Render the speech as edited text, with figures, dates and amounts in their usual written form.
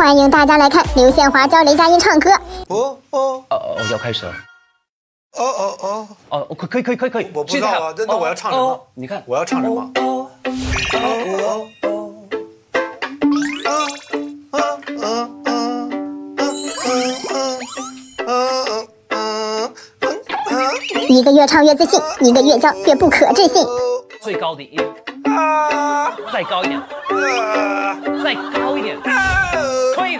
欢迎大家来看刘宪华教雷佳音唱歌。 要开始了。可以。 我不知道啊，那我要唱什么？ 你看我要唱什么？ 一个越唱越自信，一个越教越不可置信。 最高的音，再高一点，再高一点，可以。